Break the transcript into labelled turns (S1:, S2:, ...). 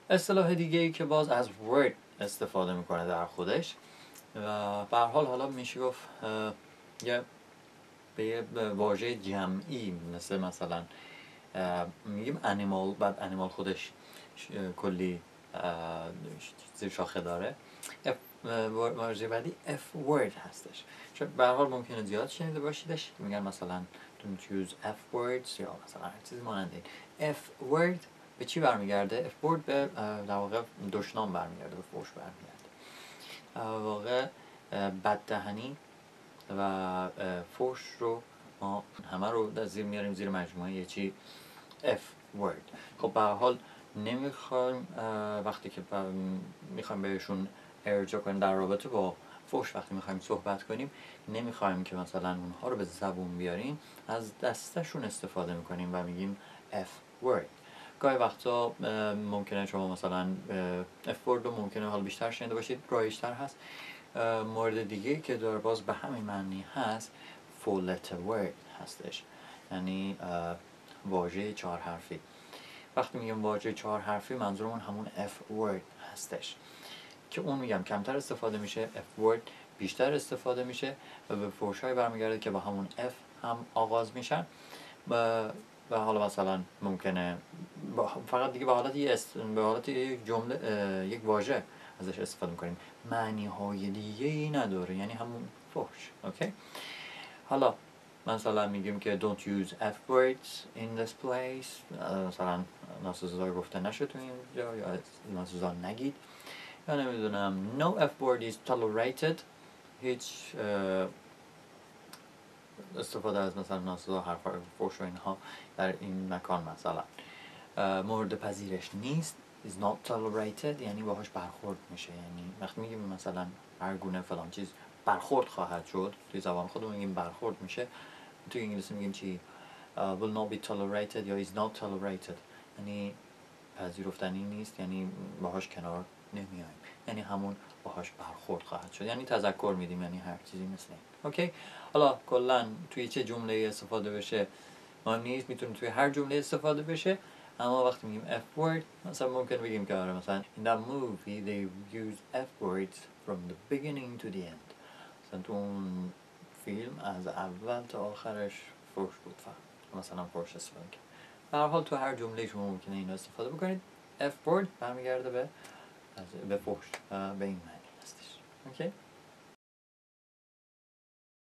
S1: اصطلاح دیگه ای که باز از word استفاده میکنه در خودش و به هر حال حالا میشه گفت یه واژه جمعی مثلا میگیم انیمال، بعد انیمال خودش کلی زیر شاخه داره. واژه بعدی F word هستش. چون به هر حال ممکنه زیاد شنیده باشیدش که میگن مثلا don't use F words یا مثلا هر چیزی مانند این. F word به چی برمیگرده؟ F word به در واقع دشنام برمیگرده، به فحش برمیگرده. در واقع بددهنی و فحش رو ما همه رو در زیر میاریم زیر مجموعه یه چی F word. خب به هر حال نمیخوایم وقتی که میخوایم بهشون ارجاع کنیم در رابطه با فحش، وقتی میخوایم صحبت کنیم نمیخوایم که مثلا اونها رو به زبون بیاریم، از دستشون استفاده میکنیم و میگیم F word. گاهی وقتا ممکنه شما مثلا F word رو ممکنه حالا بیشتر شنیده باشید، رایج‌تر هست. مورد دیگه که داره باز به همین معنی هست four letter word هستش، یعنی واژه 4 حرفی. وقتی میگم واژه 4 حرفی منظورمون همون F word هستش که اون میگم کمتر استفاده میشه، F word بیشتر استفاده میشه و به فحش‌های برمیگرده که با همون F هم آغاز میشن و حالا مثلا ممکنه فقط دیگه به حالت یک جمله، یک واژه ازش استفاده میکنیم، معنی های دیگه ای نداره، یعنی همون فحش. اوکی؟ حالا مثلا میگیم که don't use F words in this place، مثلا ناسزا گفته نشه تو اینجا، یا ناسزا نگید، یا نمیدونم no F word is tolerated، هیچ استفاده از مثلا ناسزا، حرف فحش و اینها در این مکان مثلا مورد پذیرش نیست. is not tolerated یعنی باهاش برخورد میشه، یعنی وقتی میگیم مثلا هر گونه فلان چیز برخورد خواهد شد، توی زبان خودمون میگیم برخورد میشه، توی انگلیسی میگیم چی؟ will not be tolerated یا is not tolerated، یعنی پذیرفتنی نیست، یعنی باهاش کنار نمیایم، یعنی همون باهاش برخورد خواهد شد، یعنی تذکر میدیم، یعنی هر چیزی مثل این. اوکی؟ حالا کلا توی چه جمله استفاده بشه مهم نیست، میتونه توی هر جمله استفاده بشه، اما وقتی میگیم F word مثلا ممکن بگیم که آره مثلا in that movie they use F words from the beginning to the end، مثلا تو اون فیلم از اول تا آخرش فحش بود، مثلا فحش استفاده کرد. به هر حال تو هر جمله شما ممکنه اینا استفاده بکنید. F word برمیگرده به فحش و به این معنی هستش. اوکی؟